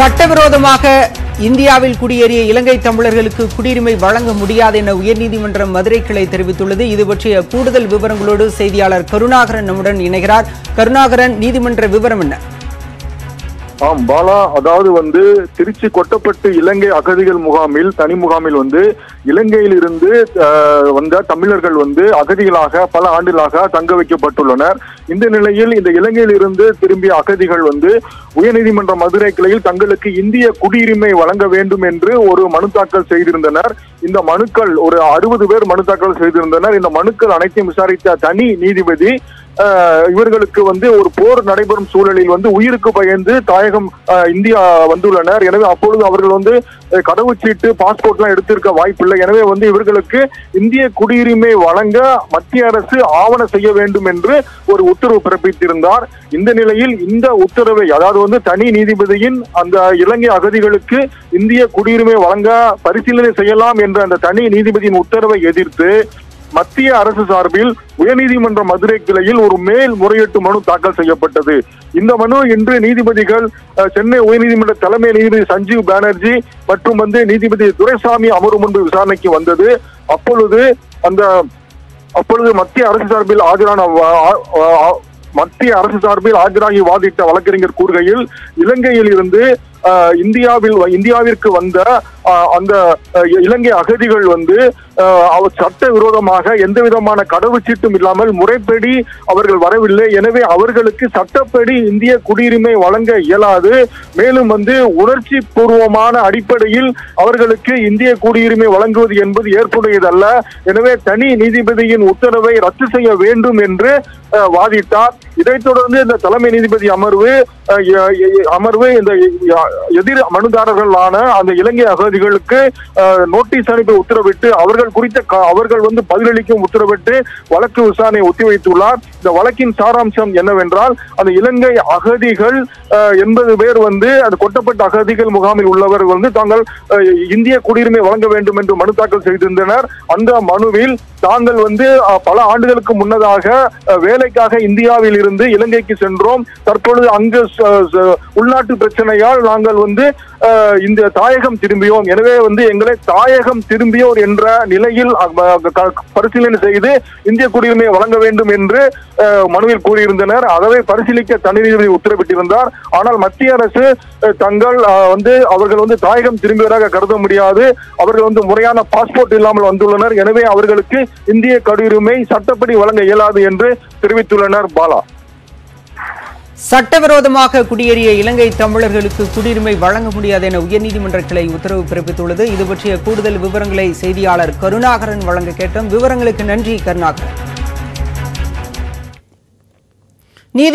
சட்டவிரோதமாக இந்தியாவில் குடியேறிய இலங்கை தமிழர்களுக்கு குடியுரிமை வழங்க முடியாது என உயர்நீதிமன்றம் மதுரை கிளை தெரிவித்துள்ளது. இது பற்றிய கூடுதல் விவரங்களோடு செய்தியாளர் கருணாகரன் நம்முடன் இணைகிறார். கருணாகரன், நீதிமன்ற விவரம் என்ன? பாலா, அதாவது திருச்சி கொட்டப்பட்டு இலங்கை அகதிகள் முகாமில் தனி முகாமில் இலங்கையில் இருந்து வந்த தமிழர்கள் அகதிகளாக பல ஆண்டுகளாக தங்க வைக்கப்பட்டுள்ளனர். இந்த நிலையில் இந்த இலங்கையில் இருந்து திரும்பிய அகதிகள் உயர்நீதிமன்ற மதுரை கிளையில் தங்களுக்கு இந்திய குடியுரிமை வழங்க வேண்டும் என்று ஒரு மனு தாக்கல் செய்திருந்தனர். இந்த மனுக்கள் ஒரு 60 பேர் மனு தாக்கல் செய்திருந்தனர். இந்த மனுக்கள் அனைத்தையும் விசாரித்த தனி நீதிபதி இவர்களுக்கு ஒரு போர் நடைபெறும் சூழலில் உயிருக்கு பயந்து தாயகம் இந்தியா வந்துள்ளனர். எனவே அப்பொழுது அவர்கள் கடவுச்சீட்டு பாஸ்போர்ட் எல்லாம் எடுத்திருக்க வாய்ப்பில்லை. எனவே இவர்களுக்கு இந்திய குடியுரிமை வழங்க மத்திய அரசு ஆவண செய்ய வேண்டும் என்று ஒரு உத்தரவு பிறப்பித்திருந்தார். இந்த நிலையில் இந்த உத்தரவை, அதாவது தனி நீதிபதியின் அந்த இலங்கை அகதிகளுக்கு இந்திய குடியுரிமை வழங்க பரிசீலனை செய்யலாம் என்ற அந்த தனி நீதிபதியின் உத்தரவை எதிர்த்து மத்திய அரசு சார்பில் உயர்நீதிமன்ற மதுரை கிளையில் ஒரு மேல் முறையீட்டு மனு தாக்கல் செய்யப்பட்டது. இந்த மனு இன்று நீதிபதிகள் சென்னை உயர்நீதிமன்ற தலைமை நீதிபதி சஞ்சீவ் பானர்ஜி மற்றும் நீதிபதி துரைசாமி அமர்வு முன்பு விசாரணைக்கு வந்தது. அப்பொழுது மத்திய அரசு சார்பில் ஆஜராகி வாதிட்ட வழக்கறிஞர் கூறுகையில், இலங்கையில் இருந்து இந்தியாவிற்கு வந்த அந்த இலங்கை அகதிகள் சட்ட விரோதமாக எந்த விதமான கடவுச்சீட்டும் இல்லாமல் முறைப்படி அவர்கள் வரவில்லை. எனவே அவர்களுக்கு சட்டப்படி இந்திய குடியுரிமை வழங்க இயலாது. மேலும் உணர்ச்சி பூர்வமான அடிப்படையில் அவர்களுக்கு இந்திய குடியுரிமை வழங்குவது என்பது ஏற்புடையதல்ல. எனவே தனி நீதிபதியின் உத்தரவை ரத்து செய்ய வேண்டும் என்று வாதிட்டார். இதைத் தொடர்ந்து இந்த தலைமை நீதிபதி அமர்வு இந்த எதிர் மனுதாரர்களான அந்த இலங்கை அகதிகளுக்கு நோட்டீஸ் அனுப்பி உத்தரவிட்டு அவர்கள் பதிலளிக்கும் உத்தரவிட்டு வழக்கு விசாரணை ஒத்திவைத்துள்ளார். இந்த வழக்கின் சாராம்சம் என்னவென்றால், அந்த இலங்கை அகதிகள் 80 பேர் அந்த கொட்டப்பட்ட அகதிகள் முகாமில் உள்ளவர் தாங்கள் இந்திய குடியுரிமை வழங்க வேண்டும் என்று மனு தாக்கல் செய்திருந்தனர். அந்த மனுவில் தாங்கள் பல ஆண்டுகளுக்கு முன்னதாக வேலைக்காக இந்தியாவில் இருந்து இலங்கைக்கு சென்றோம். தற்பொழுது அங்கு உள்நாட்டு பிரச்சனையால் நாங்கள் இந்த தாயகம் திரும்பியோம். எனவே எங்களை தாயகம் திரும்பியோர் என்ற நிலையில் பரிசீலனை செய்து இந்திய குடியுரிமை வழங்க வேண்டும் என்று மனுவில் கூறியிருந்தனர். அதனை பரிசீலிக்க தனி நீதிபதி உத்தரவிட்டிருந்தார். ஆனால் மத்திய அரசு அவர்கள் தாயகம் திரும்பியவராக கருத முடியாது, அவர்கள் முறையான பாஸ்போர்ட் இல்லாமல் வந்துள்ளனர். எனவே அவர்களுக்கு இந்திய குடியுரிமை சட்டப்படி வழங்க இயலாது என்று தெரிவித்துள்ளனர். பாலா, சட்டவிரோதமாக குடியேறிய இலங்கை தமிழர்களுக்கு குடியுரிமை வழங்க முடியாது என உயர்நீதிமன்ற கிளை உத்தரவு பிறப்பித்துள்ளது. இது பற்றிய கூடுதல் விவரங்களை செய்தியாளர் கருணாகரன் வழங்க கேட்டோம். விவரங்களுக்கு நன்றி கருணாகரன்.